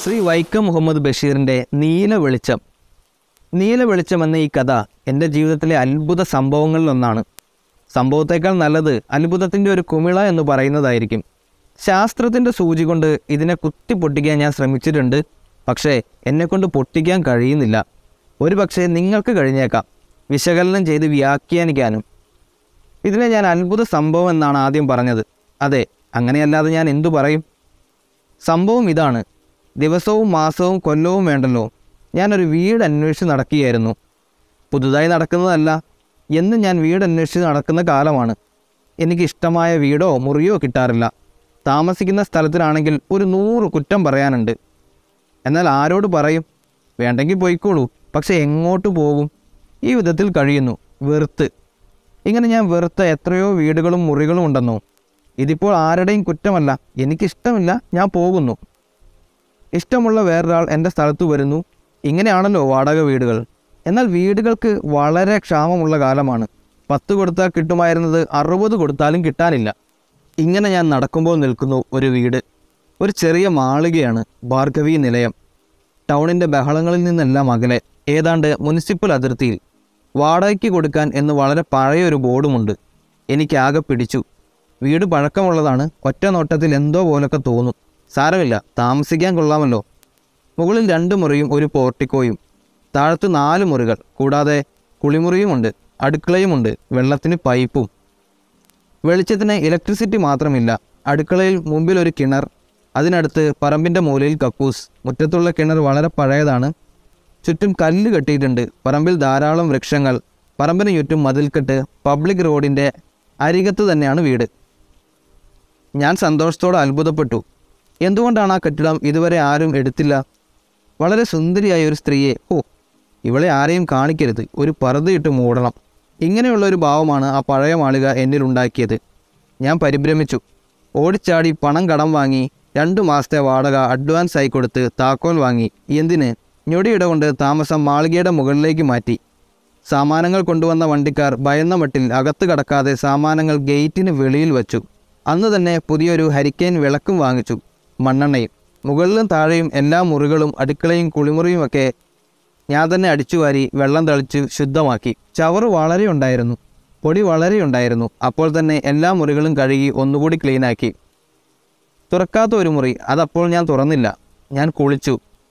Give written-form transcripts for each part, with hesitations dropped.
ശ്രീ വൈക്കം മുഹമ്മദ് ബഷീറിൻ്റെ നീല വെളിച്ചം. നീല വെളിച്ചം എന്ന ഈ കഥ എൻ്റെ ജീവിതത്തിലെ അത്ഭുത സംഭവങ്ങളിലൊന്നാണ്. സംഭവത്തേക്കാൾ നല്ലത് അത്ഭുതത്തിൻ്റെ ഒരു കുമിള എന്ന് പറയുന്നതായിരിക്കും. ശാസ്ത്രത്തിൻ്റെ സൂചി കൊണ്ട് ഇതിനെ കുത്തി പൊട്ടിക്കാൻ ഞാൻ ശ്രമിച്ചിട്ടുണ്ട്. പക്ഷേ എന്നെക്കൊണ്ട് പൊട്ടിക്കാൻ കഴിയുന്നില്ല. ഒരു പക്ഷേ നിങ്ങൾക്ക് കഴിഞ്ഞേക്കാം വിശകലനം ചെയ്ത് വ്യാഖ്യാനിക്കാനും. ഇതിനെ ഞാൻ അത്ഭുത സംഭവം എന്നാണ് ആദ്യം പറഞ്ഞത്. അതെ, അങ്ങനെയല്ലാതെ ഞാൻ എന്തു പറയും? സംഭവം ഇതാണ്. ദിവസവും മാസവും കൊല്ലവും വേണ്ടല്ലോ, ഞാനൊരു വീട് അന്വേഷിച്ച് നടക്കുകയായിരുന്നു. പുതുതായി നടക്കുന്നതല്ല, എന്നും ഞാൻ വീട് അന്വേഷിച്ച് നടക്കുന്ന കാലമാണ്. എനിക്കിഷ്ടമായ വീടോ മുറിയോ കിട്ടാറില്ല. താമസിക്കുന്ന സ്ഥലത്തിനാണെങ്കിൽ ഒരു 100 കുറ്റം പറയാനുണ്ട്. എന്നാൽ ആരോട് പറയും? വേണ്ടെങ്കിൽ പോയിക്കോളൂ, പക്ഷെ എങ്ങോട്ട് പോകും? ഈ വിധത്തിൽ കഴിയുന്നു, വെറുത്ത്. ഇങ്ങനെ ഞാൻ വെറുത്ത എത്രയോ വീടുകളും മുറികളും ഉണ്ടെന്നോ. ഇതിപ്പോൾ ആരുടെയും കുറ്റമല്ല, എനിക്കിഷ്ടമില്ല, ഞാൻ പോകുന്നു. ഇഷ്ടമുള്ള വേറൊരാൾ എൻ്റെ സ്ഥലത്ത് വരുന്നു. ഇങ്ങനെയാണല്ലോ വാടക വീടുകൾ. എന്നാൽ വീടുകൾക്ക് വളരെ ക്ഷാമമുള്ള കാലമാണ്. 10 കൊടുത്താൽ കിട്ടുമായിരുന്നത് 60 കൊടുത്താലും കിട്ടാനില്ല. ഇങ്ങനെ ഞാൻ നടക്കുമ്പോൾ നിൽക്കുന്നു ഒരു വീട്. ഒരു ചെറിയ മാളികയാണ്, ഭാർഗവി നിലയം. ടൗണിൻ്റെ ബഹളങ്ങളിൽ നിന്നെല്ലാം അകലെ, ഏതാണ്ട് മുനിസിപ്പൽ അതിർത്തിയിൽ. വാടകയ്ക്ക് കൊടുക്കാൻ എന്ന് വളരെ പഴയൊരു ബോർഡുമുണ്ട്. എനിക്കാകെ പിടിച്ചു. വീട് പഴക്കമുള്ളതാണ്. ഒറ്റ നോട്ടത്തിൽ എന്തോ പോലൊക്കെ തോന്നും. സാരമില്ല, താമസിക്കാൻ കൊള്ളാമല്ലോ. മുകളിൽ 2 മുറിയും ഒരു പോർട്ടിക്കോയും, താഴത്ത് 4 മുറികൾ, കൂടാതെ കുളിമുറിയുമുണ്ട്, അടുക്കളയുമുണ്ട്, വെള്ളത്തിന് പൈപ്പും. വെളിച്ചത്തിന് ഇലക്ട്രിസിറ്റി മാത്രമില്ല. അടുക്കളയിൽ മുമ്പിൽ ഒരു കിണർ, അതിനടുത്ത് പറമ്പിൻ്റെ മൂലയിൽ കക്കൂസ്. മുറ്റത്തുള്ള കിണർ വളരെ പഴയതാണ്. ചുറ്റും കല്ല് കെട്ടിയിട്ടുണ്ട്. പറമ്പിൽ ധാരാളം വൃക്ഷങ്ങൾ. പറമ്പിന് ചുറ്റും മതിൽക്കെട്ട്. പബ്ലിക് റോഡിൻ്റെ അരികത്ത് തന്നെയാണ് വീട്. ഞാൻ സന്തോഷത്തോടെ അത്ഭുതപ്പെട്ടു. എന്തുകൊണ്ടാണ് ആ കെട്ടിടം ഇതുവരെ ആരും എടുത്തില്ല? വളരെ സുന്ദരിയായ ഒരു സ്ത്രീയെ, ഇവളെ ആരെയും കാണിക്കരുത്, ഒരു പർദ്ദയിട്ട് മൂടണം. ഇങ്ങനെയുള്ള ഒരു ഭാവമാണ് ആ പഴയ മാളിക എന്നിലുണ്ടാക്കിയത്. ഞാൻ പരിഭ്രമിച്ചു. ഓടിച്ചാടി പണം കടം വാങ്ങി 2 മാസത്തെ വാടക അഡ്വാൻസായി കൊടുത്ത് താക്കോൽ വാങ്ങി. എന്തിന്? ഞൊടിയിട കൊണ്ട് താമസം മാളികയുടെ മുകളിലേക്ക് മാറ്റി. സാമാനങ്ങൾ കൊണ്ടുവന്ന വണ്ടിക്കാർ ഭയന്ന മട്ടിൽ അകത്ത് കടക്കാതെ സാമാനങ്ങൾ ഗേറ്റിന് വെളിയിൽ വച്ചു. അന്ന് തന്നെ പുതിയൊരു ഹരിക്കെയിൻ വിളക്കും വാങ്ങിച്ചു, മണ്ണെണ്ണയും. മുകളിലും താഴെയും എല്ലാ മുറികളും അടുക്കളയും കുളിമുറിയുമൊക്കെ ഞാൻ തന്നെ അടിച്ചുവാരി വെള്ളം തളിച്ച് ശുദ്ധമാക്കി. ചവറ് വളരെ ഉണ്ടായിരുന്നു, പൊടി വളരെ ഉണ്ടായിരുന്നു. അപ്പോൾ തന്നെ എല്ലാ മുറികളും കഴുകി ഒന്നുകൂടി ക്ലീനാക്കി. തുറക്കാത്ത ഒരു മുറി, അതപ്പോൾ ഞാൻ തുറന്നില്ല. ഞാൻ കുളിച്ചു.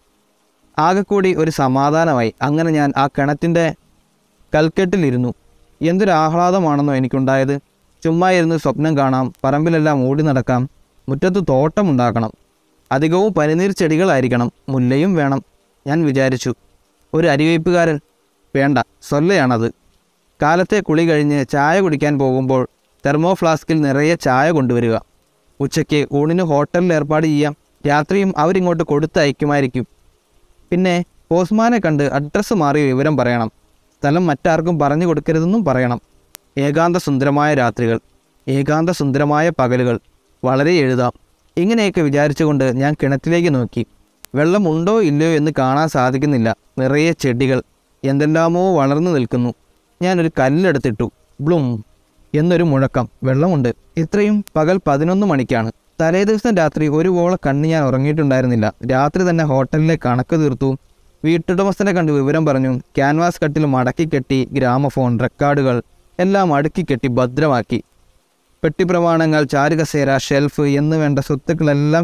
ആകെക്കൂടി ഒരു സമാധാനമായി. അങ്ങനെ ഞാൻ ആ കിണറ്റിൻ്റെ കൽക്കെട്ടിലിരുന്നു. എന്തൊരു ആഹ്ലാദമാണെന്നോ എനിക്കുണ്ടായത്. ചുമ്മാ ഇരുന്ന് സ്വപ്നം കാണാം, പറമ്പിലെല്ലാം ഓടി നടക്കാം, മുറ്റത്ത് തോട്ടമുണ്ടാക്കണം, അധികവും പനിനീർ ചെടികളായിരിക്കണം, മുല്ലയും വേണം. ഞാൻ വിചാരിച്ചു. ഒരു അരിവയ്പ്പുകാരൻ വേണ്ട, സൊല്ലയാണത്. കാലത്തെ കുളി കഴിഞ്ഞ് ചായ കുടിക്കാൻ പോകുമ്പോൾ തെർമോ ഫ്ലാസ്കിൽ നിറയെ ചായ കൊണ്ടുവരിക. ഉച്ചയ്ക്ക് ഊണിന് ഹോട്ടലിൽ ഏർപ്പാട് ചെയ്യാം. രാത്രിയും അവരിങ്ങോട്ട് കൊടുത്തയക്കുമായിരിക്കും. പിന്നെ പോസ്റ്റ്മാനെ കണ്ട് അഡ്രസ്സ് മാറിയ വിവരം പറയണം. സ്ഥലം മറ്റാർക്കും പറഞ്ഞു കൊടുക്കരുതെന്നും പറയണം. ഏകാന്ത സുന്ദരമായ രാത്രികൾ, ഏകാന്ത സുന്ദരമായ പകലുകൾ, വളരെ എഴുതാം. ഇങ്ങനെയൊക്കെ വിചാരിച്ചുകൊണ്ട് ഞാൻ കിണറ്റിലേക്ക് നോക്കി. വെള്ളമുണ്ടോ ഇല്ലയോ എന്ന് കാണാൻ സാധിക്കുന്നില്ല. നിറയെ ചെടികൾ, എന്തെല്ലാമോ വളർന്നു നിൽക്കുന്നു. ഞാനൊരു കല്ലെടുത്തിട്ടു. ബ്ലും എന്നൊരു മുഴക്കം. വെള്ളമുണ്ട്. ഇത്രയും പകൽ 11 മണിക്കാണ്. തലേദിവസം രാത്രി ഒരു വോള കണ്ണ് ഞാൻ ഉറങ്ങിയിട്ടുണ്ടായിരുന്നില്ല. രാത്രി തന്നെ ഹോട്ടലിലെ കണക്ക് തീർത്തു. വീട്ടുടമസ്ഥനെ കണ്ട് വിവരം പറഞ്ഞു. ക്യാൻവാസ് കട്ടിൽ മടക്കി കെട്ടി. ഗ്രാമഫോൺ, റെക്കോർഡുകൾ എല്ലാം അടുക്കി കെട്ടി ഭദ്രമാക്കി. പെട്ടിപ്രമാണങ്ങൾ, ചാരുകസേര, ഷെൽഫ് എന്ന് വേണ്ട സ്വത്തുക്കളെല്ലാം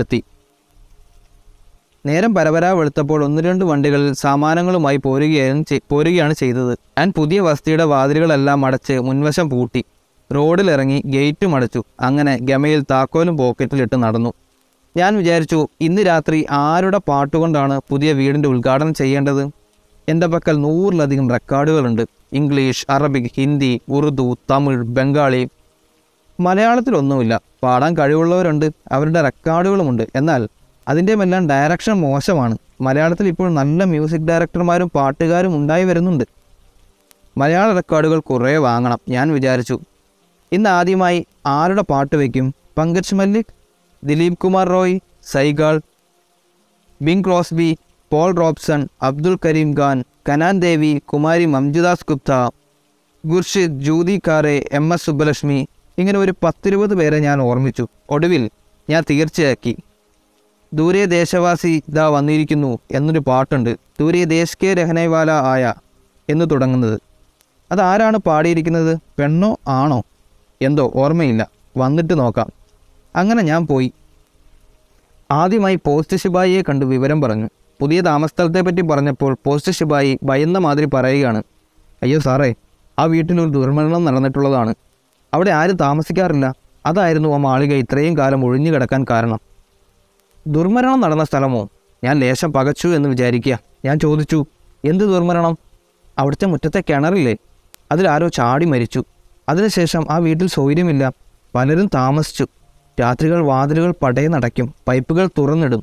ശരിപ്പെടുത്തി. നേരം പരപരാ വെളുത്തപ്പോൾ 1-2 വണ്ടികളിൽ സാമാനങ്ങളുമായി പോരുകയാണ് ചെയ്തത്. ഞാൻ പുതിയ വസതിയുടെ വാതിലുകളെല്ലാം അടച്ച് മുൻവശം പൂട്ടി. റോഡിലിറങ്ങി ഗേറ്റും അടച്ചു. അങ്ങനെ ഗമയിൽ താക്കോലും പോക്കറ്റിലിട്ട് നടന്നു. ഞാൻ വിചാരിച്ചു, ഇന്ന് രാത്രി ആരുടെ പാട്ടുകൊണ്ടാണ് പുതിയ വീടിൻ്റെ ഉദ്ഘാടനം ചെയ്യേണ്ടത്? എൻ്റെ പക്കൽ 100-ലധികം റെക്കോർഡുകളുണ്ട്. English, Arabic, Hindi, Urdu, Tamil, Bengali. മലയാളത്തിലൊന്നുമില്ല. പാടാൻ കഴിവുള്ളവരുണ്ട്, അവരുടെ റെക്കോർഡുകളുമുണ്ട്. എന്നാൽ അതിൻ്റെമെല്ലാം ഡയറക്ഷൻ മോശമാണ്. മലയാളത്തിൽ ഇപ്പോൾ നല്ല മ്യൂസിക് ഡയറക്ടർമാരും പാട്ടുകാരും ഉണ്ടായി വരുന്നുണ്ട്. മലയാള റെക്കോർഡുകൾ കുറേ വാങ്ങണം. ഞാൻ വിചാരിച്ചു, ഇന്ന് ആദ്യമായി ആരുടെ പാട്ട് വയ്ക്കും? Pankaj Mallik, Dilip Kumar Roy, Saigal, Bing Crosby, Paul Robeson, Abdul Karim Khan, Kanan Devi, Kumari Manjudas Gupta, Khurshid, ജൂതി കാരെ, MS സുബ്ബലക്ഷ്മി. ഇങ്ങനെ ഒരു 10-20 പേരെ ഞാൻ ഓർമ്മിച്ചു. ഒടുവിൽ ഞാൻ തീർച്ചയാക്കി. ദൂരെ ദേശവാസി ഇതാ വന്നിരിക്കുന്നു എന്നൊരു പാട്ടുണ്ട്. ദൂരെ ദേശ് കെ രഹനേവാല ആയ എന്ന് തുടങ്ങുന്നത്. അതാരാണ് പാടിയിരിക്കുന്നത്? പെണ്ണോ ആണോ എന്തോ ഓർമ്മയില്ല. വന്നിട്ട് നോക്കാം. അങ്ങനെ ഞാൻ പോയി. ആദ്യമായി പോസ്റ്റ് ശിപായിയെ കണ്ടു വിവരം പറഞ്ഞു. പുതിയ താമസസ്ഥലത്തെപ്പറ്റി പറഞ്ഞപ്പോൾ പോസ്റ്റ് ശിപായി ഭയന്ന മാതിരി പറയുകയാണ്, അയ്യോ സാറേ, ആ വീട്ടിലൊരു ദുർമരണം നടന്നിട്ടുള്ളതാണ്. അവിടെ ആരും താമസിക്കാറില്ല. അതായിരുന്നു ആ മാളിക ഇത്രയും കാലം ഒഴിഞ്ഞു കിടക്കാൻ കാരണം. ദുർമരണം നടന്ന സ്ഥലമോ? ഞാൻ ലേശം പകച്ചു എന്ന് വിചാരിക്കുക. ഞാൻ ചോദിച്ചു, എന്ത് ദുർമരണം? അവിടുത്തെ മുറ്റത്തെ കിണറില്ലേ, അതിലാരോ ചാടി മരിച്ചു. അതിനുശേഷം ആ വീട്ടിൽ സൗകര്യമില്ല. പലരും താമസിച്ചു. രാത്രികൾ വാതിലുകൾ പടയെന്നടയ്ക്കും, പൈപ്പുകൾ തുറന്നിടും.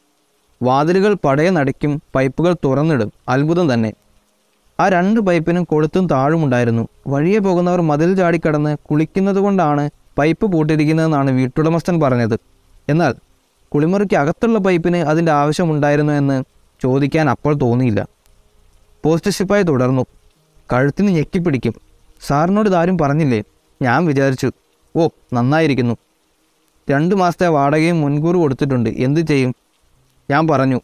പൈപ്പുകൾ തുറന്നിടും. അത്ഭുതം തന്നെ. ആ 2 പൈപ്പിനും കൊളുത്തും താഴുമുണ്ടായിരുന്നു. വഴിയെ പോകുന്നവർ മതിൽ ചാടിക്കടന്ന് കുളിക്കുന്നത് കൊണ്ടാണ് പൈപ്പ് പൂട്ടിയിരിക്കുന്നതെന്നാണ് വീട്ടുടമസ്ഥൻ പറഞ്ഞത്. എന്നാൽ കുളിമുറിക്ക് അകത്തുള്ള പൈപ്പിന് അതിൻ്റെ ആവശ്യമുണ്ടായിരുന്നു എന്ന് ചോദിക്കാൻ അപ്പോൾ തോന്നിയില്ല. പോസ്റ്റ് ശിപ്പായി തുടർന്നു, കഴുത്തിന് ഞെക്കിപ്പിടിക്കും. സാറിനോട് ഇതാരും പറഞ്ഞില്ലേ? ഞാൻ വിചാരിച്ചു, ഓ നന്നായിരിക്കുന്നു. 2 മാസത്തെ വാടകയും മുൻകൂർ കൊടുത്തിട്ടുണ്ട്. എന്തു ചെയ്യും? ഞാൻ പറഞ്ഞു,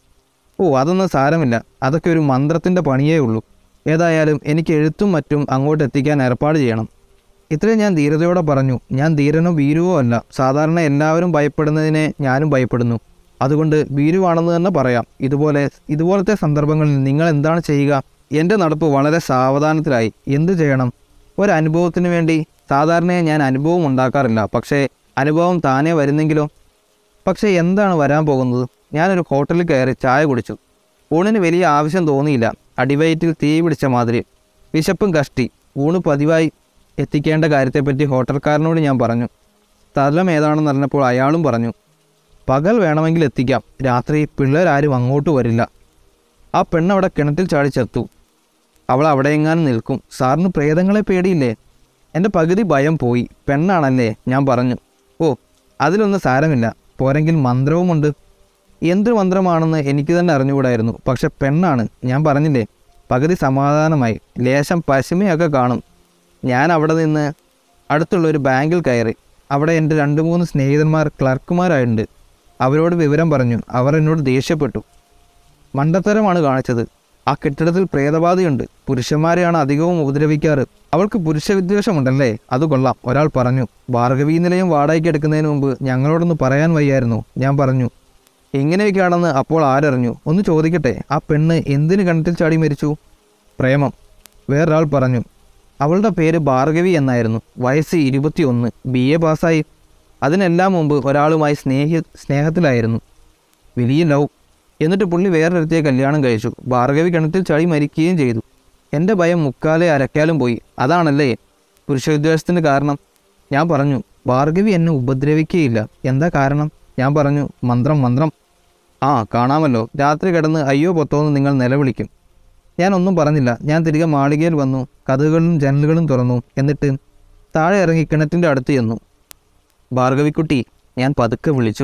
ഓ അതൊന്നും സാരമില്ല, അതൊക്കെ ഒരു മന്ത്രത്തിൻ്റെ പണിയേ ഉള്ളൂ. ഏതായാലും എനിക്ക് എഴുത്തും മറ്റും അങ്ങോട്ട് എത്തിക്കാൻ ഏർപ്പാട് ചെയ്യണം. ഇത്രയും ഞാൻ ധീരതയോടെ പറഞ്ഞു. ഞാൻ ധീരനോ ഭീരുവോ അല്ല. സാധാരണ എല്ലാവരും ഭയപ്പെടുന്നതിനെ ഞാനും ഭയപ്പെടുന്നു. അതുകൊണ്ട് ഭീരുവാണെന്ന് തന്നെ പറയാം. ഇതുപോലത്തെ സന്ദർഭങ്ങളിൽ നിങ്ങൾ എന്താണ് ചെയ്യുക? എൻ്റെ നടപ്പ് വളരെ സാവധാനത്തിലായി. എന്തു ചെയ്യണം? ഒരനുഭവത്തിന് വേണ്ടി സാധാരണയായി ഞാൻ അനുഭവം ഉണ്ടാക്കാറില്ല. പക്ഷേ അനുഭവം താനേ വരുന്നെങ്കിലോ? പക്ഷേ എന്താണ് വരാൻ പോകുന്നത്? ഞാനൊരു ഹോട്ടലിൽ കയറി ചായ കുടിച്ചു. ഊണിന് വലിയ ആവശ്യം തോന്നിയില്ല. അടിവയറ്റിൽ തീ പിടിച്ച മാതിരി. വിശപ്പും കഷ്ടി. ഊണ് പതിവായി എത്തിക്കേണ്ട കാര്യത്തെപ്പറ്റി ഹോട്ടൽക്കാരനോട് ഞാൻ പറഞ്ഞു. സ്ഥലം ഏതാണെന്ന് അറിഞ്ഞപ്പോൾ അയാളും പറഞ്ഞു, പകൽ വേണമെങ്കിൽ എത്തിക്കാം, രാത്രി പിള്ളേരാരും അങ്ങോട്ട് വരില്ല. ആ പെണ്ണവിടെ കിണറ്റിൽ ചാടി ചത്തു. അവൾ അവിടെയെങ്ങാനും നിൽക്കും. സാറിന് പ്രേതങ്ങളെ പേടിയില്ലേ? എൻ്റെ പകുതി ഭയം പോയി. പെണ്ണാണല്ലേ? ഞാൻ പറഞ്ഞു. ഓ അതിലൊന്നും സാരമില്ല. പോരെങ്കിൽ മന്ത്രവുമുണ്ട്. എന്ത് മന്ത്രമാണെന്ന് എനിക്ക് തന്നെ അറിഞ്ഞുകൂടായിരുന്നു. പക്ഷെ പെണ്ണാണ്. ഞാൻ പറഞ്ഞില്ലേ, പകുതി സമാധാനമായി. ലേശം പശിമയൊക്കെ കാണും. ഞാൻ അവിടെ നിന്ന് അടുത്തുള്ളൊരു ബാങ്കിൽ കയറി. അവിടെ എൻ്റെ 2-3 സ്നേഹിതന്മാർ ക്ലർക്കുമാരായിട്ടുണ്ട്. അവരോട് വിവരം പറഞ്ഞു. അവർ എന്നോട് ദേഷ്യപ്പെട്ടു. മണ്ടത്തരമാണ് കാണിച്ചത്. ആ കെട്ടിടത്തിൽ പ്രേതബാധയുണ്ട്. പുരുഷന്മാരെയാണ് അധികവും ഉപദ്രവിക്കാറ്. അവൾക്ക് പുരുഷവിദ്വേഷമുണ്ടല്ലേ? അത് കൊള്ളാം. ഒരാൾ പറഞ്ഞു. ഭാർഗവീ നിലയം വാടകയ്ക്ക് എടുക്കുന്നതിന് മുമ്പ് ഞങ്ങളോടൊന്ന് പറയാൻ വയ്യായിരുന്നു. ഞാൻ പറഞ്ഞു, ഇങ്ങനെയൊക്കെയാണെന്ന് അപ്പോൾ ആരറിഞ്ഞു? ഒന്ന് ചോദിക്കട്ടെ, ആ പെണ്ണ് എന്തിന് കിണറ്റിൽ ചാടി മരിച്ചു? പ്രേമം. വേറൊരാൾ പറഞ്ഞു. അവളുടെ പേര് ഭാർഗവി എന്നായിരുന്നു. വയസ്സ് 21. BA പാസ്സായി. അതിനെല്ലാം മുമ്പ് ഒരാളുമായി സ്നേഹത്തിലായിരുന്നു. വലിയ ലവ്. എന്നിട്ട് പുള്ളി വേറൊരുത്തിയെ കല്യാണം കഴിച്ചു. ഭാർഗവി കിണറ്റിൽ ചാടി മരിക്കുകയും ചെയ്തു. എൻ്റെ ഭയം മുക്കാലേ അരക്കാലും പോയി. അതാണല്ലേ പുരുഷവിദ്വേഷത്തിന് കാരണം? ഞാൻ പറഞ്ഞു, ഭാർഗവി എന്നെ ഉപദ്രവിക്കുകയില്ല. എന്താ കാരണം? ഞാൻ പറഞ്ഞു, മന്ത്രം. ആ കാണാമല്ലോ. രാത്രി കിടന്ന് അയ്യോ പൊത്തോന്ന് നിങ്ങൾ നിലവിളിക്കും. ഞാനൊന്നും പറഞ്ഞില്ല. ഞാൻ തിരികെ മാളികയിൽ വന്നു. കതകുകളും ജനലുകളും തുറന്നു. എന്നിട്ട് താഴെ ഇറങ്ങി കിണറ്റിൻ്റെ അടുത്ത് ചെന്നു. ഭാർഗവിക്കുട്ടി, ഞാൻ പതുക്കെ വിളിച്ചു.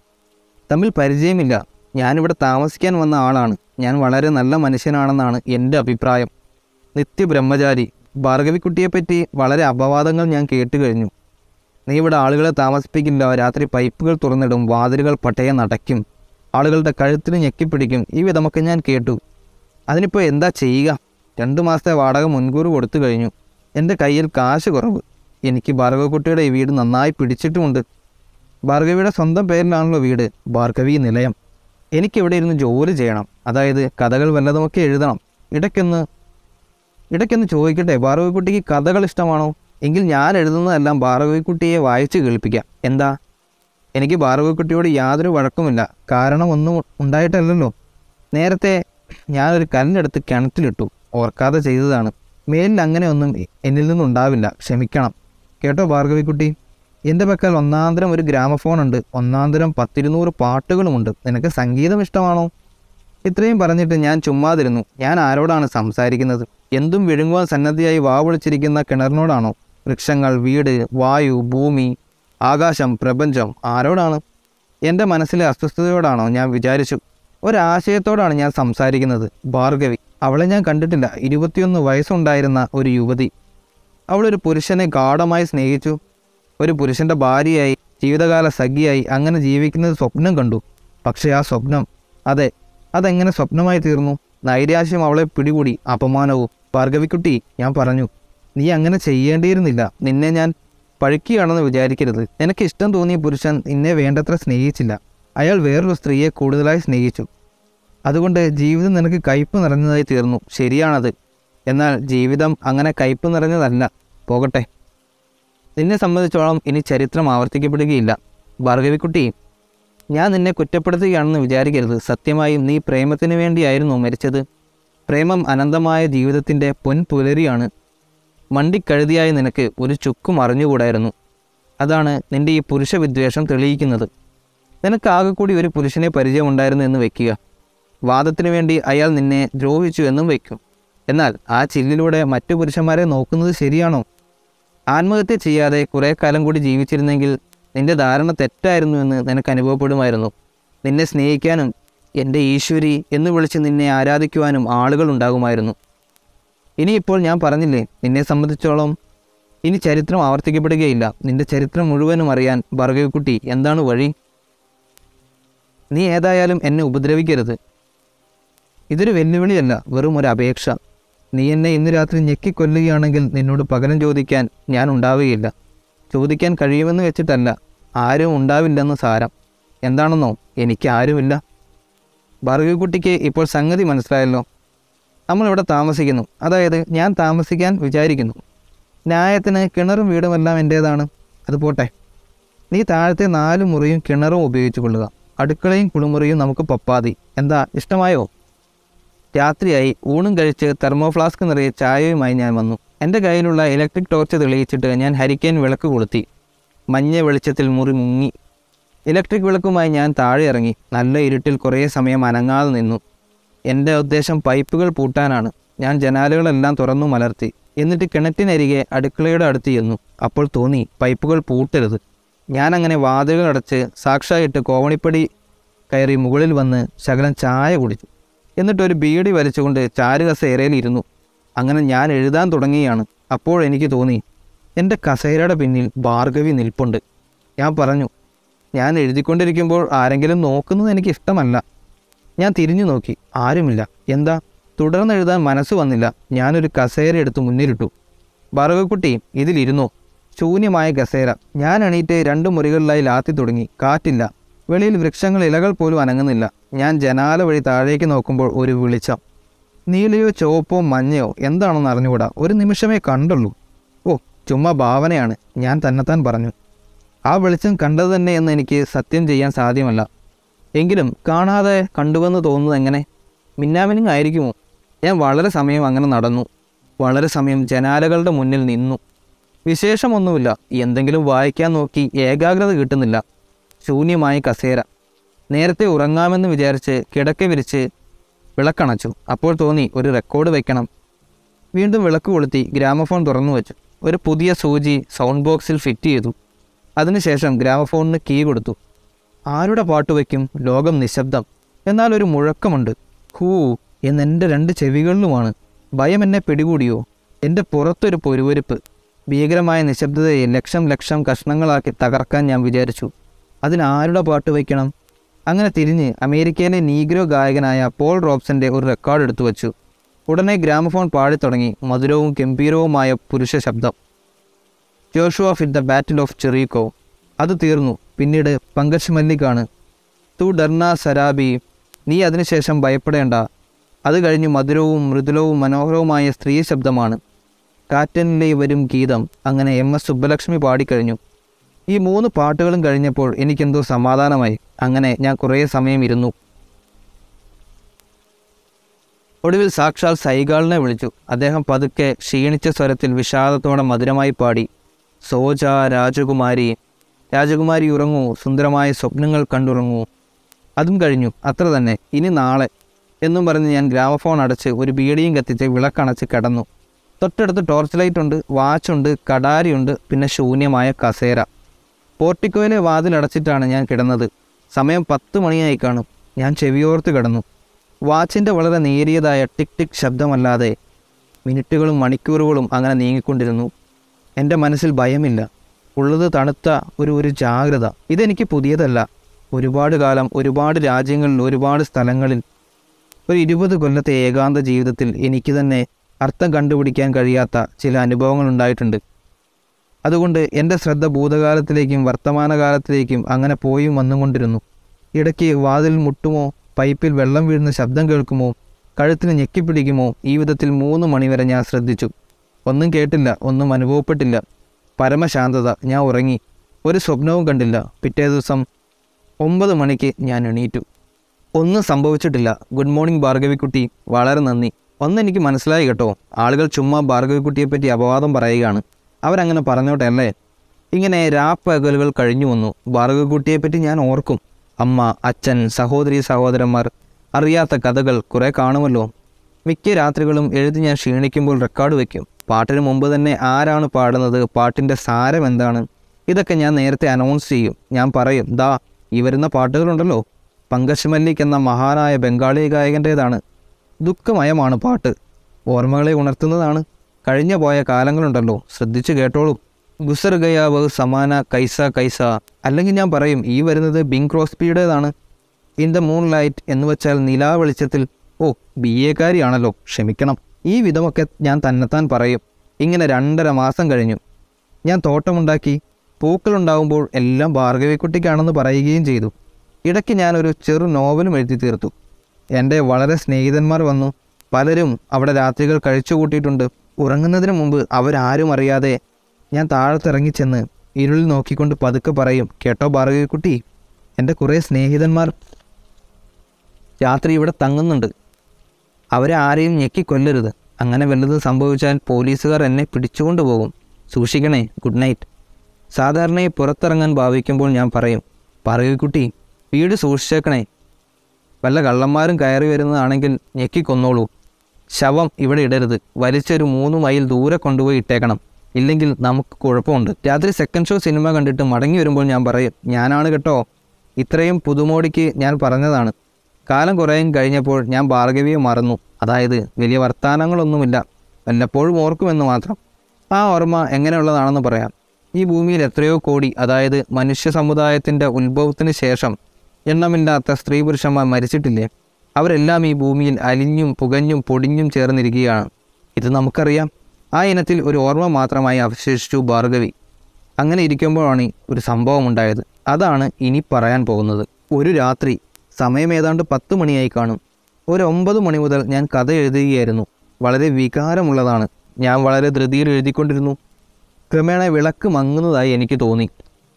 തമ്മിൽ പരിചയമില്ല. ഞാനിവിടെ താമസിക്കാൻ വന്ന ആളാണ്. ഞാൻ വളരെ നല്ല മനുഷ്യനാണെന്നാണ് എൻ്റെ അഭിപ്രായം. നിത്യബ്രഹ്മചാരി. ഭാർഗവിക്കുട്ടിയെപ്പറ്റി വളരെ അപവാദങ്ങൾ ഞാൻ കേട്ട് കഴിഞ്ഞു. നീ ഇവിടെ ആളുകളെ താമസിപ്പിക്കില്ല. രാത്രി പൈപ്പുകൾ തുറന്നിടും. വാതിലുകൾ പട്ടയെ നടയ്ക്കും. ആളുകളുടെ കഴുത്തിന് ഞെക്കിപ്പിടിക്കും. ഈ വിധമൊക്കെ ഞാൻ കേട്ടു. അതിനിപ്പോൾ എന്താ ചെയ്യുക? 2 മാസത്തെ വാടക മുൻകൂർ കൊടുത്തു കഴിഞ്ഞു. എൻ്റെ കയ്യിൽ കാശ് കുറവ്. എനിക്ക് ഭാർഗവക്കുട്ടിയുടെ ഈ വീട് നന്നായി പിടിച്ചിട്ടുമുണ്ട്. ഭാർഗവിയുടെ സ്വന്തം പേരിലാണല്ലോ വീട്, ഭാർഗവീ നിലയം. എനിക്കിവിടെ ഇരുന്ന് ജോലി ചെയ്യണം. അതായത് കഥകൾ വല്ലതുമൊക്കെ എഴുതണം. ഇടയ്ക്കൊന്ന് ചോദിക്കട്ടെ, ഭാർഗവിക്കുട്ടിക്ക് കഥകൾ ഇഷ്ടമാണോ? എങ്കിൽ ഞാൻ എഴുതുന്നതെല്ലാം ഭാർഗവിക്കുട്ടിയെ വായിച്ച് കേൾപ്പിക്കാം. എന്താ? എനിക്ക് ഭാർഗവിക്കുട്ടിയോട് യാതൊരു വഴക്കുമില്ല. കാരണം ഒന്നും ഉണ്ടായിട്ടല്ലല്ലോ. നേരത്തെ ഞാനൊരു കല്ലെടുത്ത് കിണറ്റിലിട്ടു. ഓർക്കാതെ ചെയ്തതാണ്. മേലിൽ അങ്ങനെ ഒന്നും എന്നിൽ നിന്നുണ്ടാവില്ല. ക്ഷമിക്കണം കേട്ടോ ഭാർഗവിക്കുട്ടി. എൻ്റെ പക്കൽ ഒന്നാന്തരം ഒരു ഗ്രാമഫോണുണ്ട്. ഒന്നാന്തരം 10-200 പാട്ടുകളുമുണ്ട്. നിനക്ക് സംഗീതം ഇഷ്ടമാണോ? ഇത്രയും പറഞ്ഞിട്ട് ഞാൻ ചുമ്മാതിരുന്നു. ഞാൻ ആരോടാണ് സംസാരിക്കുന്നത്? എന്തും വിഴുങ്ങുവാൻ സന്നദ്ധിയായി വാവിളിച്ചിരിക്കുന്ന കിണറിനോടാണോ? വൃക്ഷങ്ങൾ, വീട്, വായു, ഭൂമി, ആകാശം, പ്രപഞ്ചം, ആരോടാണ്? എൻ്റെ മനസ്സിലെ അസ്വസ്ഥതയോടാണോ? ഞാൻ വിചാരിച്ചു. ഒരാശയത്തോടാണ് ഞാൻ സംസാരിക്കുന്നത്. ഭാർഗവി. അവളെ ഞാൻ കണ്ടിട്ടില്ല. 21 വയസ്സുണ്ടായിരുന്ന ഒരു യുവതി. അവളൊരു പുരുഷനെ ഗാഢമായി സ്നേഹിച്ചു. ഒരു പുരുഷൻ്റെ ഭാര്യയായി, ജീവിതകാല സഖിയായി അങ്ങനെ ജീവിക്കുന്നത് സ്വപ്നം കണ്ടു. പക്ഷേ ആ സ്വപ്നം, അതെങ്ങനെ സ്വപ്നമായി തീർന്നു? നൈരാശ്യം അവളെ പിടികൂടി, അപമാനവും. ഭാർഗവിക്കുട്ടി, ഞാൻ പറഞ്ഞു, നീ അങ്ങനെ ചെയ്യേണ്ടിയിരുന്നില്ല. നിന്നെ ഞാൻ പഴിക്കുകയാണെന്ന് വിചാരിക്കരുത്. നിനക്ക് ഇഷ്ടം തോന്നിയ പുരുഷൻ നിന്നെ വേണ്ടത്ര സ്നേഹിച്ചില്ല. അയാൾ വേറൊരു സ്ത്രീയെ കൂടുതലായി സ്നേഹിച്ചു. അതുകൊണ്ട് ജീവിതം നിനക്ക് കയ്പ് നിറഞ്ഞതായി തീർന്നു. ശരിയാണത്. എന്നാൽ ജീവിതം അങ്ങനെ കയ്പ് നിറഞ്ഞതല്ല. പോകട്ടെ. നിന്നെ സംബന്ധിച്ചോളം ഇനി ചരിത്രം ആവർത്തിക്കപ്പെടുകയില്ല. ഭാർഗവിക്കുട്ടി, ഞാൻ നിന്നെ കുറ്റപ്പെടുത്തുകയാണെന്ന് വിചാരിക്കരുത്. സത്യമായും നീ പ്രേമത്തിന് വേണ്ടിയായിരുന്നു മരിച്ചത്. പ്രേമം അനന്തമായ ജീവിതത്തിൻ്റെ പൊൻപുലരിയാണ്. മണ്ടിക്കഴുതിയായ നിനക്ക് ഒരു ചുക്കും അറിഞ്ഞുകൂടായിരുന്നു. അതാണ് നിന്റെ ഈ പുരുഷവിദ്വേഷം തെളിയിക്കുന്നത്. നിനക്ക് ആകെ കൂടി ഒരു പുരുഷനെ പരിചയമുണ്ടായിരുന്നു എന്ന് വയ്ക്കുക. വാദത്തിനു വേണ്ടി അയാൾ നിന്നെ ദ്രോഹിച്ചു എന്നും വയ്ക്കും. എന്നാൽ ആ ചില്ലിലൂടെ മറ്റു പുരുഷന്മാരെ നോക്കുന്നത് ശരിയാണോ? ആത്മഹത്യ ചെയ്യാതെ കുറേ കാലം കൂടി ജീവിച്ചിരുന്നെങ്കിൽ നിന്റെ ധാരണ തെറ്റായിരുന്നു എന്ന് നിനക്ക് അനുഭവപ്പെടുമായിരുന്നു. നിന്നെ സ്നേഹിക്കാനും എൻ്റെ ഈശ്വരി എന്ന് വിളിച്ച് നിന്നെ ആരാധിക്കുവാനും ആളുകൾ ഉണ്ടാകുമായിരുന്നു. ഇനിയിപ്പോൾ ഞാൻ പറഞ്ഞില്ലേ, നിന്നെ സംബന്ധിച്ചോളം ഇനി ചരിത്രം ആവർത്തിക്കപ്പെടുകയില്ല. നിന്റെ ചരിത്രം മുഴുവനും അറിയാൻ ഭാർഗവിക്കുട്ടി എന്താണ് വഴി? നീ ഏതായാലും എന്നെ ഉപദ്രവിക്കരുത്. ഇതൊരു വെല്ലുവിളിയല്ല, വെറും ഒരു അപേക്ഷ. നീ എന്നെ ഇന്ന് രാത്രി ഞെക്കിക്കൊല്ലുകയാണെങ്കിൽ നിന്നോട് പകരം ചോദിക്കാൻ ഞാൻ ഉണ്ടാവുകയില്ല. ചോദിക്കാൻ കഴിയുമെന്ന് വെച്ചിട്ടല്ല, ആരും ഉണ്ടാവില്ലെന്ന് സാരം. എന്താണെന്നോ, എനിക്ക് ആരുമില്ല. ഭാർഗവിക്കുട്ടിക്ക് ഇപ്പോൾ സംഗതി മനസ്സിലായല്ലോ. നമ്മളിവിടെ താമസിക്കുന്നു, അതായത് ഞാൻ താമസിക്കാൻ വിചാരിക്കുന്നു. ന്യായത്തിന് കിണറും വീടുമെല്ലാം എൻ്റേതാണ്. അത് പോട്ടെ. നീ താഴത്തെ 4 മുറിയും കിണറും ഉപയോഗിച്ചു കൊള്ളുക. അടുക്കളയും കുളിമുറിയും നമുക്ക് പപ്പാതി. എന്താ, ഇഷ്ടമായോ? രാത്രിയായി. ഊണും കഴിച്ച് തെർമോ ഫ്ലാസ്ക് നിറയെ ചായയുമായി ഞാൻ വന്നു. എൻ്റെ കയ്യിലുള്ള ഇലക്ട്രിക് ടോർച്ച് തെളിയിച്ചിട്ട് ഞാൻ ഹരിക്കേൻ വിളക്ക് കൊളുത്തി. മഞ്ഞ വെളിച്ചത്തിൽ മുറി മുങ്ങി. ഇലക്ട്രിക് വിളക്കുമായി ഞാൻ താഴെ ഇറങ്ങി. നല്ല ഇരുട്ടിൽ കുറേ സമയം അനങ്ങാതെ നിന്നു. എൻ്റെ ഉദ്ദേശം പൈപ്പുകൾ പൂട്ടാനാണ്. ഞാൻ ജനാലകളെല്ലാം തുറന്നു മലർത്തി. എന്നിട്ട് കിണറ്റിനരികെ അടുക്കളയുടെ അടുത്ത് ചെന്നു. അപ്പോൾ തോന്നി, പൈപ്പുകൾ പൂട്ടരുത്. ഞാനങ്ങനെ വാതിലുകൾ അടച്ച് സാക്ഷായിട്ട് കോവണിപ്പടി കയറി മുകളിൽ വന്ന് ശകലം ചായ കുടിച്ചു. എന്നിട്ടൊരു ബീഡി വലിച്ചുകൊണ്ട് ചാരുകസേരയിലിരുന്നു. അങ്ങനെ ഞാൻ എഴുതാൻ തുടങ്ങിയാണ്. അപ്പോൾ എനിക്ക് തോന്നി, എൻ്റെ കസേരയുടെ പിന്നിൽ ഭാർഗവി നിൽപ്പുണ്ട്. ഞാൻ പറഞ്ഞു, ഞാൻ എഴുതിക്കൊണ്ടിരിക്കുമ്പോൾ ആരെങ്കിലും നോക്കുന്നത് എനിക്ക് ഇഷ്ടമല്ല. ഞാൻ തിരിഞ്ഞു നോക്കി. ആരുമില്ല. എന്താ, തുടർന്ന് എഴുതാൻ മനസ്സ് വന്നില്ല. ഞാനൊരു കസേര എടുത്ത് മുന്നിലിട്ടു. ഭാർഗവിക്കുട്ടി, ഇതിലിരുന്നോ. ശൂന്യമായ കസേര. ഞാൻ എണീറ്റ് 2 മുറികളിലായി ലാത്തി തുടങ്ങി. കാറ്റില്ല. വെളിയിൽ വൃക്ഷങ്ങൾ ഇലകൾ പോലും അനങ്ങുന്നില്ല. ഞാൻ ജനാല വഴി താഴേക്ക് നോക്കുമ്പോൾ ഒരു വെളിച്ചം. നീലയോ ചുവപ്പോ മഞ്ഞയോ എന്താണെന്ന് അറിഞ്ഞുകൂടാ. ഒരു നിമിഷമേ കണ്ടുള്ളൂ. ഓ, ചുമ്മാ ഭാവനയാണ്, ഞാൻ തന്നെത്താൻ പറഞ്ഞു. ആ വെളിച്ചം കണ്ടത് തന്നെ എന്ന് എനിക്ക് സത്യം ചെയ്യാൻ സാധ്യമല്ല. എങ്കിലും കാണാതെ കണ്ടുവെന്ന് തോന്നുന്നത് എങ്ങനെ? മിന്നാമിനിങ് ആയിരിക്കുമോ? ഞാൻ വളരെ സമയം അങ്ങനെ നടന്നു. വളരെ സമയം ജനാലകളുടെ മുന്നിൽ നിന്നു. വിശേഷമൊന്നുമില്ല. എന്തെങ്കിലും വായിക്കാൻ നോക്കി ഏകാഗ്രത കിട്ടുന്നില്ല. ശൂന്യമായ കസേര. നേരത്തെ ഉറങ്ങാമെന്ന് വിചാരിച്ച് കിടക്ക വിരിച്ച് വിളക്കണച്ചു. അപ്പോൾ തോന്നി, ഒരു റെക്കോർഡ് വയ്ക്കണം. വീണ്ടും വിളക്ക് കൊളുത്തി ഗ്രാമഫോൺ തുറന്നു വെച്ചു. ഒരു പുതിയ സൂചി സൗണ്ട് ബോക്സിൽ ഫിറ്റ് ചെയ്തു. അതിനുശേഷം ഗ്രാമഫോണിന് കീ കൊടുത്തു. ആരുടെ പാട്ട് വയ്ക്കും? ലോകം നിശബ്ദം. എന്നാൽ ഒരു മുഴക്കമുണ്ട്. ഹൂ എന്നെൻ്റെ 2 ചെവികളിലുമാണ്. ഭയം എന്നെ പിടികൂടിയോ? എൻ്റെ പുറത്തൊരു പൊരുവരുപ്പ്. ഭീകരമായ നിശബ്ദതയെ ലക്ഷം കഷ്ണങ്ങളാക്കി തകർക്കാൻ ഞാൻ വിചാരിച്ചു. അതിനാരുടെ പാട്ട് വയ്ക്കണം? അങ്ങനെ തിരിഞ്ഞ് അമേരിക്കയിലെ നീഗ്രോ ഗായകനായ പോൾ റോബ്സൻ്റെ ഒരു റെക്കോർഡ് എടുത്തു വച്ചു. ഉടനെ ഗ്രാമഫോൺ പാടിത്തുടങ്ങി. മധുരവും ഗംഭീരവുമായ പുരുഷ ശബ്ദം. Joshua fit the battle of Jericho. അത് തീർന്നു. പിന്നീട് പങ്കജ് മല്ലിക്കാണ് തു ഡർന സരാബി. നീ അതിനുശേഷം ഭയപ്പെടേണ്ട. അത് കഴിഞ്ഞ് മധുരവും മൃദുലവും മനോഹരവുമായ സ്ത്രീ ശബ്ദമാണ്. കാറ്റനിലെ വരും ഗീതം. അങ്ങനെ MS സുബ്ബലക്ഷ്മി പാടിക്കഴിഞ്ഞു. ഈ 3 പാട്ടുകളും കഴിഞ്ഞപ്പോൾ എനിക്കെന്തോ സമാധാനമായി. അങ്ങനെ ഞാൻ കുറേ സമയം ഇരുന്നു. ഒടുവിൽ സാക്ഷാൽ സൈഗാളിനെ വിളിച്ചു. അദ്ദേഹം പതുക്കെ ക്ഷീണിച്ച സ്വരത്തിൽ വിഷാദത്തോടെ മധുരമായി പാടി. സോജ രാജകുമാരി, രാജകുമാരി ഉറങ്ങൂ, സുന്ദരമായ സ്വപ്നങ്ങൾ കണ്ടുറങ്ങൂ. അതും കഴിഞ്ഞു, അത്ര തന്നെ. ഇനി നാളെ എന്നും പറഞ്ഞ് ഞാൻ ഗ്രാമഫോൺ അടച്ച് ഒരു ബീഡിയും കത്തിച്ച് വിളക്കണച്ച് കിടന്നു. തൊട്ടടുത്ത് ടോർച്ച് ലൈറ്റ് ഉണ്ട്, വാച്ചുണ്ട്, കടാരിയുണ്ട്, പിന്നെ ശൂന്യമായ കസേര. പോർട്ടിക്കോയിലെ വാതിലടച്ചിട്ടാണ് ഞാൻ കിടന്നത്. സമയം 10 മണിയായി കാണും. ഞാൻ ചെവിയോർത്ത് കിടന്നു. വാച്ചിൻ്റെ വളരെ നേരിയതായ ടിക് ടിക് ശബ്ദമല്ലാതെ മിനിറ്റുകളും മണിക്കൂറുകളും അങ്ങനെ നീങ്ങിക്കൊണ്ടിരുന്നു. എൻ്റെ മനസ്സിൽ ഭയമില്ല. ഉള്ളത് തണുത്ത ഒരു ജാഗ്രത. ഇതെനിക്ക് പുതിയതല്ല. ഒരുപാട് കാലം, ഒരുപാട് രാജ്യങ്ങളിൽ, ഒരുപാട് സ്ഥലങ്ങളിൽ, ഒരു 20 കൊല്ലത്തെ ഏകാന്ത ജീവിതത്തിൽ എനിക്ക് തന്നെ അർത്ഥം കണ്ടുപിടിക്കാൻ കഴിയാത്ത ചില അനുഭവങ്ങൾ ഉണ്ടായിട്ടുണ്ട്. അതുകൊണ്ട് എൻ്റെ ശ്രദ്ധ ഭൂതകാലത്തിലേക്കും വർത്തമാനകാലത്തിലേക്കും അങ്ങനെ പോയും വന്നുകൊണ്ടിരുന്നു. ഇടയ്ക്ക് വാതിൽ മുട്ടുമോ, പൈപ്പിൽ വെള്ളം വീഴുന്ന ശബ്ദം കേൾക്കുമോ, കഴുത്തിന് ഞെക്കിപ്പിടിക്കുമോ, ഈ വിധത്തിൽ 3 മണിവരെ ഞാൻ ശ്രദ്ധിച്ചു. ഒന്നും കേട്ടില്ല, ഒന്നും അനുഭവപ്പെട്ടില്ല. പരമശാന്തത. ഞാൻ ഉറങ്ങി. ഒരു സ്വപ്നവും കണ്ടില്ല. പിറ്റേ ദിവസം 9 മണിക്ക് ഞാൻ എണീറ്റു. ഒന്നും സംഭവിച്ചിട്ടില്ല. ഗുഡ് മോർണിംഗ് ഭാർഗവിക്കുട്ടി, വളരെ നന്ദി. ഒന്നെനിക്ക് മനസ്സിലായി കേട്ടോ, ആളുകൾ ചുമ്മാ ഭാർഗവിക്കുട്ടിയെപ്പറ്റി അപവാദം പറയുകയാണ്. അവരങ്ങനെ പറഞ്ഞോട്ടെ അല്ലേ. ഇങ്ങനെ രാപ്പകലുകൾ കഴിഞ്ഞു വന്നു. ഭാർഗവിക്കുട്ടിയെപ്പറ്റി ഞാൻ ഓർക്കും. അമ്മ, അച്ഛൻ, സഹോദരി, സഹോദരന്മാർ, അറിയാത്ത കഥകൾ കുറേ കാണുമല്ലോ. മിക്ക രാത്രികളും എഴുതി ഞാൻ ക്ഷീണിക്കുമ്പോൾ റെക്കോർഡ് വയ്ക്കും. പാട്ടിന് മുമ്പ് തന്നെ ആരാണ് പാടുന്നത്, പാട്ടിൻ്റെ സാരം എന്താണ്, ഇതൊക്കെ ഞാൻ നേരത്തെ അനൗൺസ് ചെയ്യും. ഞാൻ പറയും, ദാ ഈ വരുന്ന പാട്ടുകളുണ്ടല്ലോ, പങ്കജ് മല്ലിക് എന്ന മഹാനായ ബംഗാളി ഗായകൻ്റേതാണ്. ദുഃഖമയമാണ് പാട്ട്, ഓർമ്മകളെ ഉണർത്തുന്നതാണ്. കഴിഞ്ഞു പോയ കാലങ്ങളുണ്ടല്ലോ, ശ്രദ്ധിച്ചു കേട്ടോളൂ. ഗുസർ ഗയാ വഹ് സമാന കൈസ കൈസ. അല്ലെങ്കിൽ ഞാൻ പറയും, ഈ വരുന്നത് ബിങ് ക്രോസ്ബിയുടേതാണ്. ഇൻ ദ മൂൺ ലൈറ്റ് എന്ന് വെച്ചാൽ നിലാ വെളിച്ചത്തിൽ. ഓ, BA കാരിയാണല്ലോ, ക്ഷമിക്കണം. ഈ വിധമൊക്കെ ഞാൻ തന്നെത്താൻ പറയും. ഇങ്ങനെ 2.5 മാസം കഴിഞ്ഞു. ഞാൻ തോട്ടമുണ്ടാക്കി. പൂക്കളുണ്ടാകുമ്പോൾ എല്ലാം ഭാർഗവിക്കുട്ടിക്കാണെന്ന് പറയുകയും ചെയ്തു. ഇടയ്ക്ക് ഞാനൊരു ചെറു നോവലും എഴുതി തീർത്തു. എൻ്റെ വളരെ സ്നേഹിതന്മാർ വന്നു. പലരും അവിടെ രാത്രികൾ കഴിച്ചു കൂട്ടിയിട്ടുണ്ട്. ഉറങ്ങുന്നതിന് മുമ്പ് അവരാരും അറിയാതെ ഞാൻ താഴത്തിറങ്ങിച്ചെന്ന് ഇരുളിൽ നോക്കിക്കൊണ്ട് പതുക്കെ പറയും, കേട്ടോ ഭാർഗവിക്കുട്ടി, എൻ്റെ കുറേ സ്നേഹിതന്മാർ രാത്രി ഇവിടെ തങ്ങുന്നുണ്ട്. അവരെ ആരെയും ഞെക്കിക്കൊല്ലരുത്. അങ്ങനെ വല്ലതും സംഭവിച്ചാൽ പോലീസുകാർ എന്നെ പിടിച്ചുകൊണ്ട് പോകും. സൂക്ഷിക്കണേ. Good night. സാധാരണയായി പുറത്തിറങ്ങാൻ ഭാവിക്കുമ്പോൾ ഞാൻ പറയും, ഭാർഗവിക്കുട്ടി, വീട് സൂക്ഷിച്ചേക്കണേ. വല്ല കള്ളന്മാരും കയറി വരുന്നതാണെങ്കിൽ ഞെക്കിക്കൊന്നോളൂ. ശവം ഇവിടെ ഇടരുത്. വലിച്ചൊരു 3 മൈൽ ദൂരെ കൊണ്ടുപോയി ഇട്ടേക്കണം. ഇല്ലെങ്കിൽ നമുക്ക് കുഴപ്പമുണ്ട്. രാത്രി സെക്കൻഡ് ഷോ സിനിമ കണ്ടിട്ട് മടങ്ങി വരുമ്പോൾ ഞാൻ പറയും, ഞാനാണ് കേട്ടോ, ഇത്രയും പുതുമോടിക്ക് ഞാൻ പറഞ്ഞതാണ്. കാലം കുറേയും കഴിഞ്ഞപ്പോൾ ഞാൻ ഭാർഗവിയെ മറന്നു. അതായത് വലിയ വർത്തമാനങ്ങളൊന്നുമില്ല, വല്ലപ്പോഴും ഓർക്കുമെന്ന് മാത്രം. ആ ഓർമ്മ എങ്ങനെയുള്ളതാണെന്ന് പറയാം. ഈ ഭൂമിയിൽ എത്രയോ കോടി, അതായത് മനുഷ്യ സമുദായത്തിൻ്റെ ഉത്ഭവത്തിന് ശേഷം എണ്ണമില്ലാത്ത സ്ത്രീ പുരുഷന്മാർ മരിച്ചിട്ടില്ലേ? അവരെല്ലാം ഈ ഭൂമിയിൽ അലിഞ്ഞും പുകഞ്ഞും പൊടിഞ്ഞും ചേർന്നിരിക്കുകയാണ്. ഇത് നമുക്കറിയാം. ആ ഇനത്തിൽ ഒരു ഓർമ്മ മാത്രമായി അവശേഷിച്ചു ഭാർഗവി. അങ്ങനെ ഇരിക്കുമ്പോഴാണ് ഒരു സംഭവം ഉണ്ടായത്. അതാണ് ഇനി പറയാൻ പോകുന്നത്. ഒരു രാത്രി, സമയം ഏതാണ്ട് 10 മണിയായി കാണും. ഒരു 9 മണി മുതൽ ഞാൻ കഥ എഴുതുകയായിരുന്നു. വളരെ വികാരമുള്ളതാണ്. ഞാൻ വളരെ ധൃതിയിൽ എഴുതിക്കൊണ്ടിരുന്നു. ക്രമേണ വിളക്ക് മങ്ങുന്നതായി എനിക്ക് തോന്നി.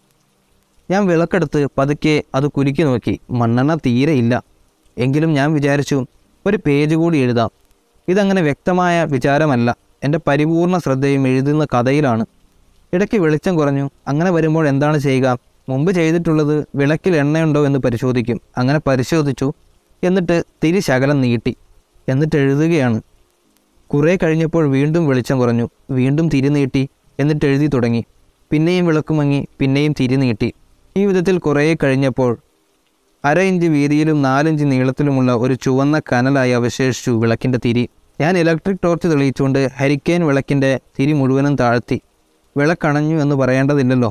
ഞാൻ വിളക്കെടുത്ത് പതുക്കെ അത് കുലുക്കി നോക്കി. മണ്ണെണ്ണ തീരെ ഇല്ല. എങ്കിലും ഞാൻ വിചാരിച്ചു, ഒരു പേജ് കൂടി എഴുതാം. ഇതങ്ങനെ വ്യക്തമായ വിചാരമല്ല. എൻ്റെ പരിപൂർണ ശ്രദ്ധയും എഴുതുന്ന കഥയിലാണ്. ഇടയ്ക്ക് വെളിച്ചം കുറഞ്ഞു. അങ്ങനെ വരുമ്പോൾ എന്താണ് ചെയ്യുക? മുമ്പ് ചെയ്തിട്ടുള്ളത് വിളക്കിൽ എണ്ണയുണ്ടോ എന്ന് പരിശോധിക്കും. അങ്ങനെ പരിശോധിച്ചു. എന്നിട്ട് തിരി ശകലം നീട്ടി. എന്നിട്ട് എഴുതുകയാണ്. കുറേ കഴിഞ്ഞപ്പോൾ വീണ്ടും വെളിച്ചം കുറഞ്ഞു. വീണ്ടും തിരി നീട്ടി. എന്നിട്ട് എഴുതി തുടങ്ങി. പിന്നെയും വിളക്കുമങ്ങി. പിന്നെയും തിരി നീട്ടി. ഈ വിധത്തിൽ കുറേ കഴിഞ്ഞപ്പോൾ 1/2 ഇഞ്ച് വീതിയിലും 4 ഇഞ്ച് നീളത്തിലുമുള്ള ഒരു ചുവന്ന കനലായി അവശേഷിച്ചു വിളക്കിൻ്റെ തിരി. ഞാൻ ഇലക്ട്രിക് ടോർച്ച് തെളിയിച്ചുകൊണ്ട് ഹരിക്കേൻ വിളക്കിൻ്റെ തിരി മുഴുവനും താഴ്ത്തി. വിളക്കണഞ്ഞു എന്ന് പറയേണ്ടതില്ലല്ലോ.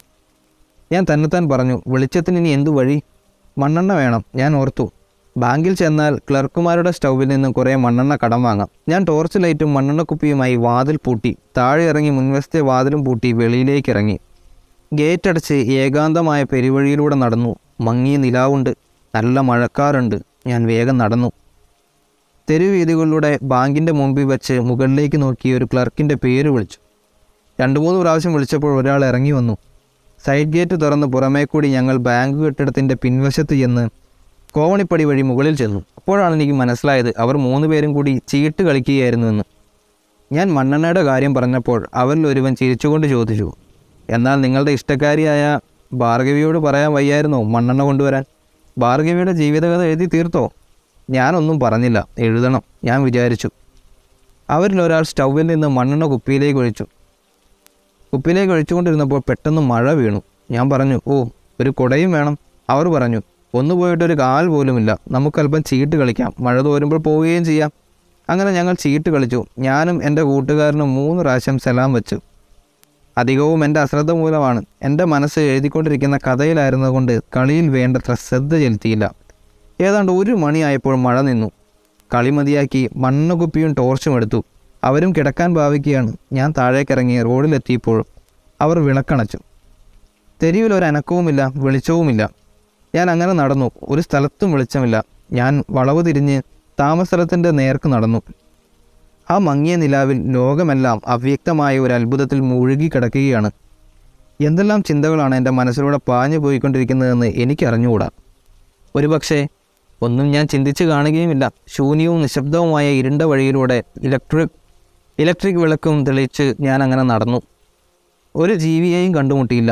ഞാൻ തന്നെത്താൻ പറഞ്ഞു, വെളിച്ചത്തിന് ഇനി എന്തു വഴി? മണ്ണെണ്ണ വേണം. ഞാൻ ഓർത്തു, ബാങ്കിൽ ചെന്നാൽ ക്ലർക്കുമാരുടെ സ്റ്റൗവിൽ നിന്ന് കുറേ മണ്ണെണ്ണ കടം വാങ്ങാം. ഞാൻ ടോർച്ച് ലൈറ്റും മണ്ണെണ്ണ കുപ്പിയുമായി വാതിൽ പൂട്ടി. താഴെ ഇറങ്ങി മുൻവശത്തെ വാതിലും പൂട്ടി വെളിയിലേക്ക് ഇറങ്ങി. ഗേറ്റ് അടച്ച് ഏകാന്തമായ പെരുവഴിയിലൂടെ നടന്നു. മങ്ങിയ നിലാവുണ്ട്. നല്ല മഴക്കാറുണ്ട്. ഞാൻ വേഗം നടന്നു. തെരുവീതികളിലൂടെ ബാങ്കിൻ്റെ മുമ്പിൽ വെച്ച് മുകളിലേക്ക് നോക്കി ഒരു ക്ലർക്കിൻ്റെ പേര് വിളിച്ചു. 2-3 പ്രാവശ്യം വിളിച്ചപ്പോൾ ഒരാൾ ഇറങ്ങി വന്നു. സൈഡ് ഗേറ്റ് തുറന്ന് പുറമേ കൂടി ഞങ്ങൾ ബാങ്ക് കെട്ടിടത്തിൻ്റെ പിൻവശത്ത് ചെന്ന് കോവണിപ്പടി വഴി മുകളിൽ ചെന്നു. അപ്പോഴാണ് എനിക്ക് മനസ്സിലായത് അവർ 3 പേരും കൂടി ചീട്ട് കളിക്കുകയായിരുന്നുവെന്ന്. ഞാൻ മണ്ണെണ്ണയുടെ കാര്യം പറഞ്ഞപ്പോൾ അവരിൽ ഒരുവൻ ചിരിച്ചുകൊണ്ട് ചോദിച്ചു, എന്നാൽ നിങ്ങളുടെ ഇഷ്ടക്കാരിയായ ഭാർഗവിയോട് പറയാൻ വയ്യായിരുന്നോ മണ്ണെണ്ണ കൊണ്ടുവരാൻ? ഭാർഗവിയുടെ ജീവിതകഥ എഴുതി തീർത്തോ? ഞാനൊന്നും പറഞ്ഞില്ല. എഴുതണം ഞാൻ വിചാരിച്ചു. അവരിലൊരാൾ സ്റ്റൗവിൽ നിന്ന് മണ്ണെണ്ണ കുപ്പിയിലേക്ക് ഒഴിച്ചു. കുപ്പിയിലേക്ക് ഒഴിച്ചുകൊണ്ടിരുന്നപ്പോൾ പെട്ടെന്ന് മഴ വീണു. ഞാൻ പറഞ്ഞു, ഓ, ഒരു കുടയും വേണം. അവർ പറഞ്ഞു, ഒന്ന് പോയിട്ടൊരു കാൽ പോലുമില്ല. നമുക്കല്പം ചീട്ട് കളിക്കാം. മഴ തോരുമ്പോൾ പോവുകയും ചെയ്യാം. അങ്ങനെ ഞങ്ങൾ ചീട്ട് കളിച്ചു. ഞാനും എൻ്റെ കൂട്ടുകാരനും 3 പ്രാവശ്യം സലാം വെച്ചു. അധികവും എൻ്റെ അശ്രദ്ധ മൂലമാണ്. എൻ്റെ മനസ്സ് എഴുതിക്കൊണ്ടിരിക്കുന്ന കഥയിലായിരുന്നതുകൊണ്ട് കളിയിൽ വേണ്ടത്ര ശ്രദ്ധ ചെലുത്തിയില്ല. ഏതാണ്ട് 1 മണിയായപ്പോൾ മഴ നിന്നു. കളി മതിയാക്കി മണ്ണുകുപ്പിയും ടോർച്ചും എടുത്തു. അവരും കിടക്കാൻ ഭാവിക്കുകയാണ്. ഞാൻ താഴേക്കിറങ്ങി റോഡിലെത്തിയപ്പോൾ അവർ വിളക്കണച്ചു. തെരുവിൽ ഒരു അനക്കവുമില്ല, വെളിച്ചവുമില്ല. ഞാൻ അങ്ങനെ നടന്നു. ഒരു സ്ഥലത്തും വെളിച്ചമില്ല. ഞാൻ വളവ് തിരിഞ്ഞ് താമസസ്ഥലത്തിൻ്റെ നേർക്ക് നടന്നു. ആ മങ്ങിയ നിലാവിൽ ലോകമെല്ലാം അവ്യക്തമായ ഒരു അത്ഭുതത്തിൽ മുഴുകി കിടക്കുകയാണ്. എന്തെല്ലാം ചിന്തകളാണ് എൻ്റെ മനസ്സിലൂടെ പാഞ്ഞു പോയിക്കൊണ്ടിരിക്കുന്നതെന്ന് എനിക്കറിഞ്ഞുകൂടാ. ഒരുപക്ഷെ ഒന്നും ഞാൻ ചിന്തിച്ച് കാണുകയുമില്ല. ശൂന്യവും നിശബ്ദവുമായ ഇരുണ്ട വഴിയിലൂടെ ഇലക്ട്രിക് വിളക്കും തെളിയിച്ച് ഞാൻ അങ്ങനെ നടന്നു. ഒരു ജീവിയെയും കണ്ടുമുട്ടിയില്ല.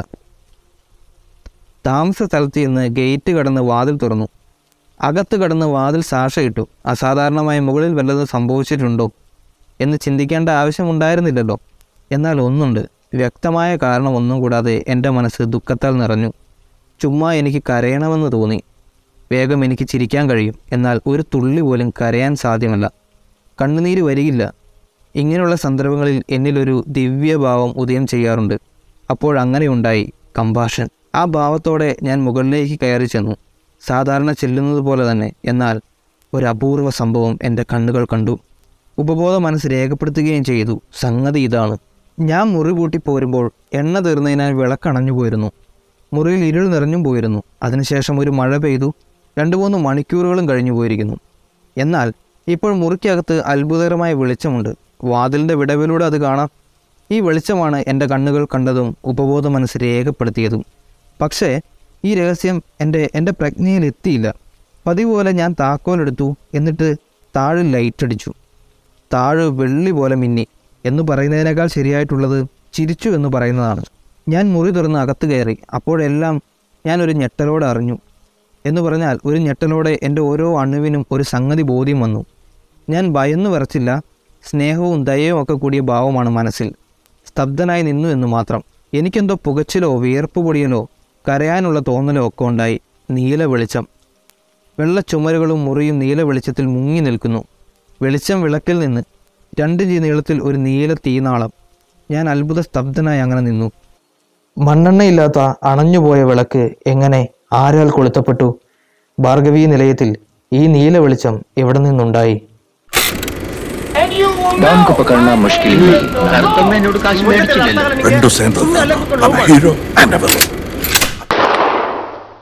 താമസ സ്ഥലത്ത് നിന്ന് ഗേറ്റ് കടന്ന് വാതിൽ തുറന്നു. അകത്ത് കടന്ന് വാതിൽ സാക്ഷയിട്ടു. അസാധാരണമായി മുകളിൽ വല്ലതും സംഭവിച്ചിട്ടുണ്ടോ എന്ന് ചിന്തിക്കേണ്ട ആവശ്യമുണ്ടായിരുന്നില്ലല്ലോ. എന്നാൽ ഒന്നുണ്ട്. വ്യക്തമായ കാരണം ഒന്നും കൂടാതെ എൻ്റെ മനസ്സ് ദുഃഖത്താൽ നിറഞ്ഞു. ചുമ്മാ എനിക്ക് കരയണമെന്ന് തോന്നി. വേഗം എനിക്ക് ചിരിക്കാൻ കഴിയും, എന്നാൽ ഒരു തുള്ളി പോലും കരയാൻ സാധ്യമല്ല. കണ്ണുനീര് വരികില്ല. ഇങ്ങനെയുള്ള സന്ദർഭങ്ങളിൽ എന്നിലൊരു ദിവ്യഭാവം ഉദയം ചെയ്യാറുണ്ട്. അപ്പോഴങ്ങനെയുണ്ടായി കമ്പാഷൻ. ആ ഭാവത്തോടെ ഞാൻ മുകളിലേക്ക് കയറി ചെന്നു. സാധാരണ ചെല്ലുന്നത് പോലെ തന്നെ. എന്നാൽ ഒരു അപൂർവ സംഭവം എൻ്റെ കണ്ണുകൾ കണ്ടു. ഉപബോധ മനസ്സ് രേഖപ്പെടുത്തുകയും ചെയ്തു. സംഗതി ഇതാണ്. ഞാൻ മുറി പൂട്ടി പോരുമ്പോൾ എണ്ണ തീർന്നതിനാൽ വിളക്കണഞ്ഞു പോയിരുന്നു. മുറിയിൽ ഇരുൾ നിറഞ്ഞും പോയിരുന്നു. അതിനുശേഷം ഒരു മഴ പെയ്തു. 2-3 മണിക്കൂറുകളും കഴിഞ്ഞു പോയിരിക്കുന്നു. എന്നാൽ ഇപ്പോൾ മുറിക്കകത്ത് അത്ഭുതകരമായ വെളിച്ചമുണ്ട്. വാതിലിൻ്റെ വിടവിലൂടെ അത് കാണാം. ഈ വെളിച്ചമാണ് എൻ്റെ കണ്ണുകൾ കണ്ടതും ഉപബോധ മനസ്സ് രേഖപ്പെടുത്തിയതും. പക്ഷേ ഈ രഹസ്യം എൻ്റെ പ്രജ്ഞയിൽ എത്തിയില്ല. പതിവ് പോലെ ഞാൻ താക്കോലെടുത്തു. എന്നിട്ട് താഴെ ലൈറ്റടിച്ചു. താഴ് വെള്ളി പോലെ മിന്നി എന്ന് പറയുന്നതിനേക്കാൾ ശരിയായിട്ടുള്ളത് ചിരിച്ചു എന്ന് പറയുന്നതാണ്. ഞാൻ മുറി തുറന്ന് അകത്ത് കയറി. അപ്പോഴെല്ലാം ഞാനൊരു ഞെട്ടലോടെ അറിഞ്ഞു. എന്ന് പറഞ്ഞാൽ ഒരു ഞെട്ടലോടെ എൻ്റെ ഓരോ അണുവിനും ഒരു സംഗതി ബോധ്യം വന്നു. ഞാൻ ഭയന്നു വിറച്ചില്ല. സ്നേഹവും ദയവും ഒക്കെ കൂടിയ ഭാവമാണ് മനസ്സിൽ. സ്തബ്ധനായി നിന്നു എന്ന് മാത്രം. എനിക്കെന്തോ പുകച്ചിലോ വിയർപ്പ് പൊടിയലോ കരയാനുള്ള തോന്നലോ ഒക്കെ ഉണ്ടായി. നീല വെളിച്ചം. വെള്ള ചുമരുകളും മുറിയും നീല വെളിച്ചത്തിൽ മുങ്ങി നിൽക്കുന്നു. വെളിച്ചം വിളക്കിൽ നിന്ന് 2 ഇഞ്ച് നീളത്തിൽ ഒരു നീല തീനാളം. ഞാൻ അത്ഭുത സ്തബ്ധനായി അങ്ങനെ നിന്നു. മണ്ണെണ്ണയില്ലാത്ത അണഞ്ഞുപോയ വിളക്ക് എങ്ങനെ, ആരാൽ കൊളുത്തപ്പെട്ടു? ഭാർഗവീ നിലയത്തിൽ ഈ നീല വെളിച്ചം എവിടെ നിന്നുണ്ടായി? डॉन को पकड़ना मुश्किल ही। तुमने नोट काश में